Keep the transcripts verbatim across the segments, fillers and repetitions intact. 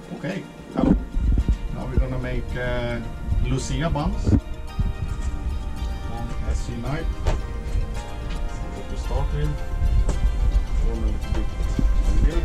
Okay, hello. Now we're gonna make uh, Lucia Buns on S C Nipe. So what we start with, warm a little bit of milk.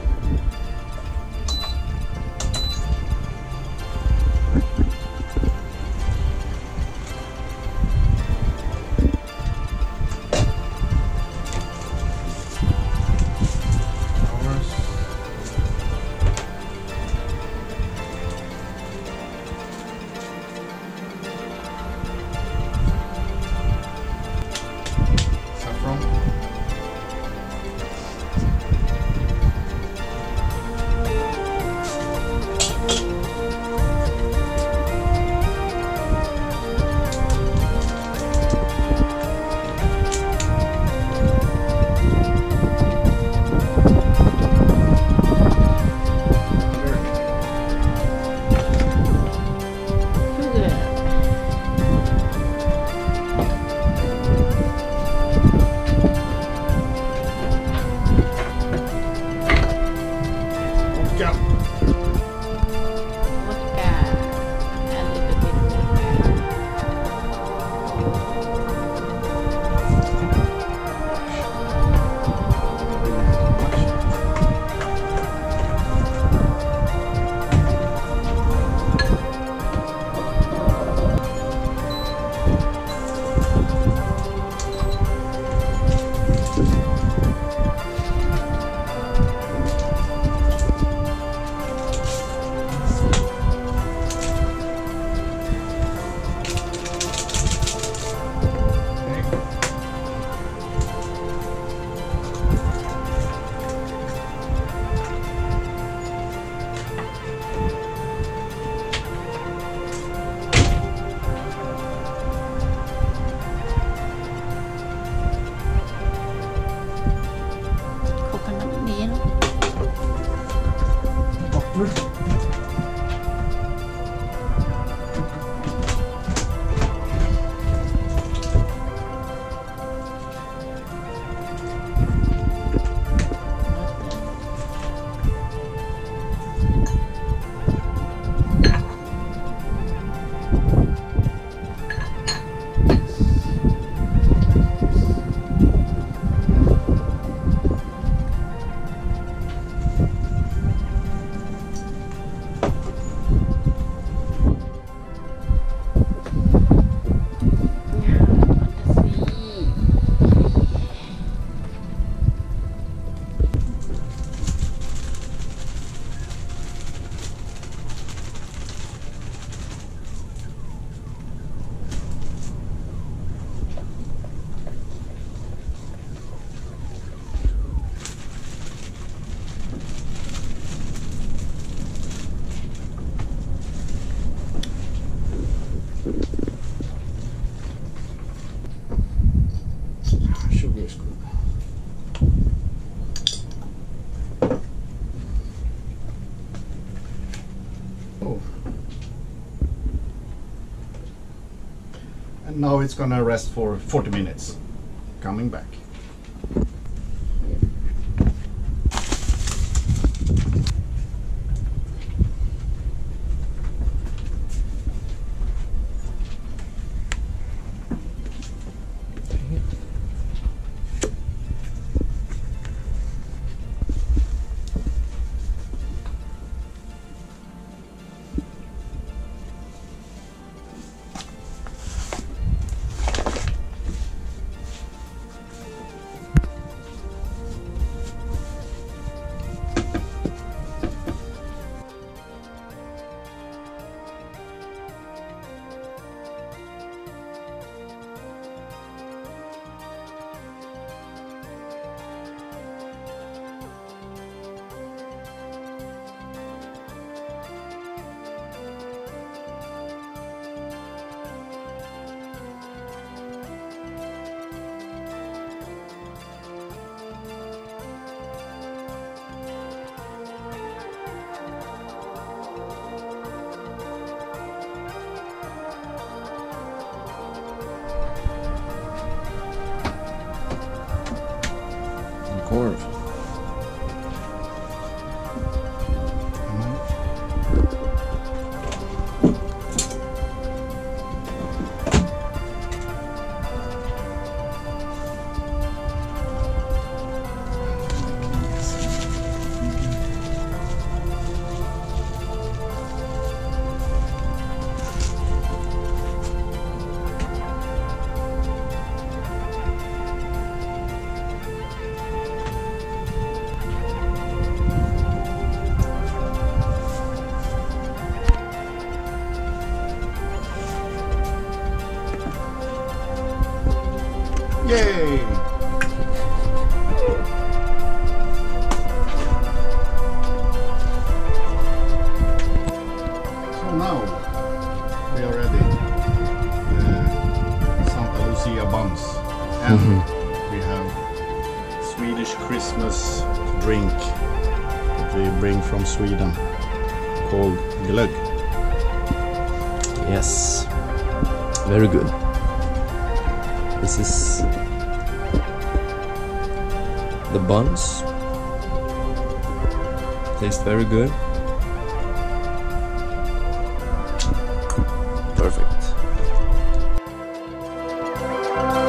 And now it's gonna rest for forty minutes. Coming back. korv. Mm. Yay! So now we are ready. Uh, Santa Lucia Buns, and mm-hmm. we have Swedish Christmas drink that we bring from Sweden called glögg. Yes, very good. This is the buns. Tastes very good. Perfect.